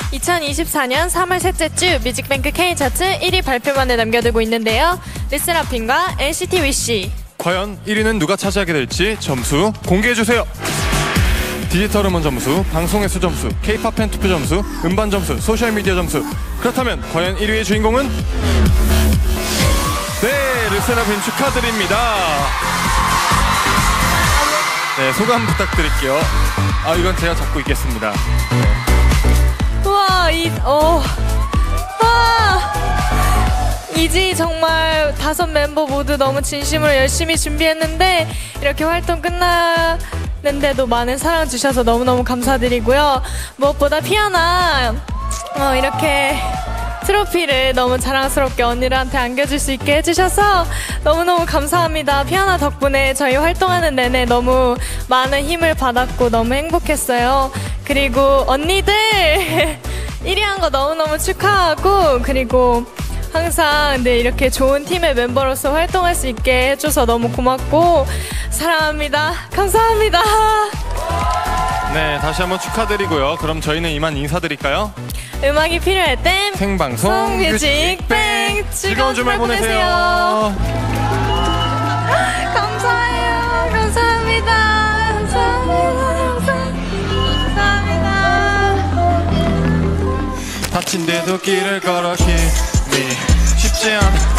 2024년 3월 셋째 주 뮤직뱅크 K 차트 1위 발표만을 남겨두고 있는데요. 르세라핌과 NCT 위시. 과연 1위는 누가 차지하게 될지 점수 공개해주세요. 디지털 음원 점수, 방송의 수 점수, K-팝 팬 투표 점수, 음반 점수, 소셜미디어 점수. 그렇다면 과연 1위의 주인공은? 네, 르세라핌 축하드립니다. 네, 소감 부탁드릴게요. 이건 제가 잡고 있겠습니다. 우와, 이지 정말 5 멤버 모두 너무 진심으로 열심히 준비했는데 이렇게 활동 끝났는데도 많은 사랑 주셔서 너무너무 감사드리고요. 무엇보다 피아나 이렇게 트로피를 너무 자랑스럽게 언니들한테 안겨줄 수 있게 해주셔서 너무너무 감사합니다. 피아나 덕분에 저희 활동하는 내내 너무 많은 힘을 받았고 너무 행복했어요. 그리고 언니들 1위 한 거 너무너무 축하하고, 그리고 항상 이렇게 좋은 팀의 멤버로서 활동할 수 있게 해줘서 너무 고맙고 사랑합니다. 감사합니다. 네, 다시 한번 축하드리고요. 그럼 저희는 이만 인사드릴까요? 음악이 필요할 땐 생방송 뮤직뱅 즐거운 주말 보내세요. 감사해요. 감사합니다. 다친 데도 길을 걸어 힘이 쉽지 않아.